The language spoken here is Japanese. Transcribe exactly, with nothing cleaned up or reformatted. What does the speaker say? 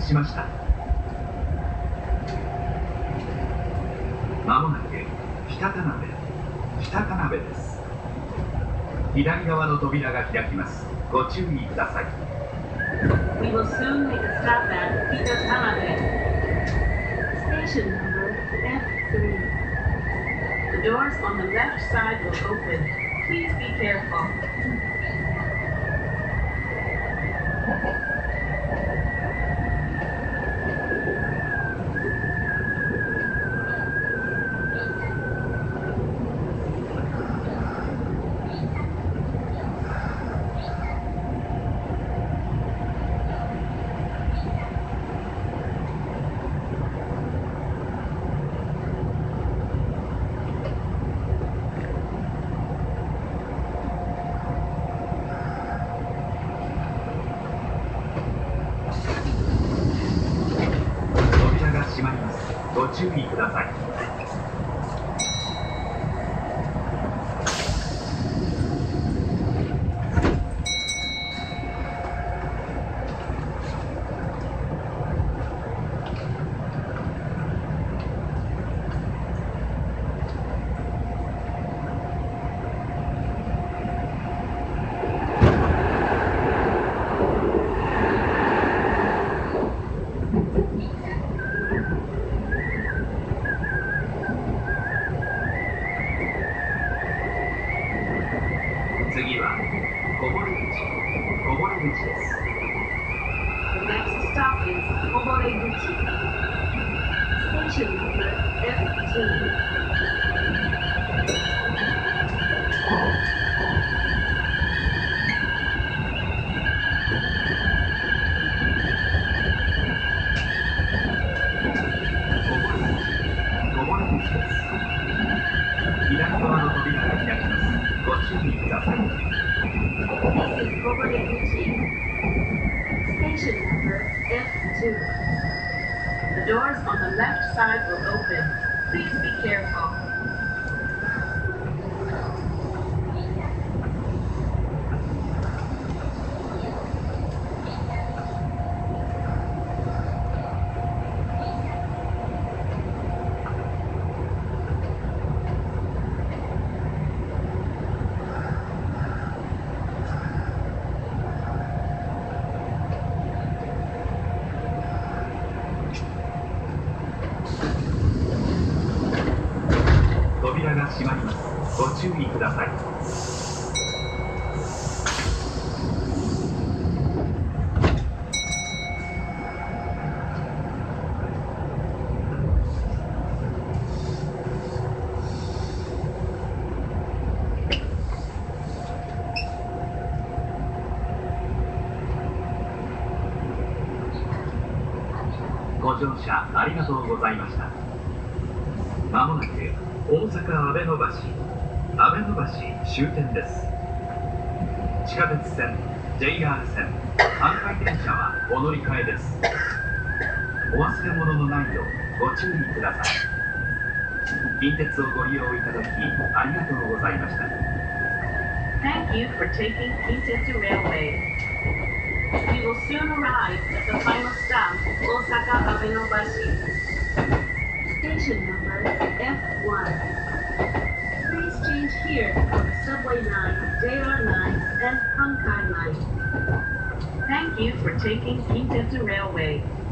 しました。まもなく北田辺北田辺です。左側の扉が開きます。ご注意ください。 We will soon make a stop at Kitatanabe. Station number F three. The doors on the left side will open. Please be careful. ご注意ください。次はこぼれ口こぼれ口です。 The next stop is Koboreguchi. Station number F two. こぼれ口です。左側の扉が開きます。ご注意ください。 This is Koboreguchi. Station number F two. The doors on the left side will open. Please be careful. 扉が閉まります。ご注意ください。ご乗車ありがとうございました。まもなく大阪阿倍野橋阿倍野橋終点です。地下鉄線 ジェイアール 線阪堺電車はお乗り換えです。お忘れ物のないようご注意ください。近鉄をご利用いただきありがとうございました。 Thank you for taking Kintetsu Railway. We will soon arrive at the final stop, Osaka Abenobashi. Station number F one. Please change here for the subway line, J R nine, and Hankai line. Thank you for taking Kintetsu Railway.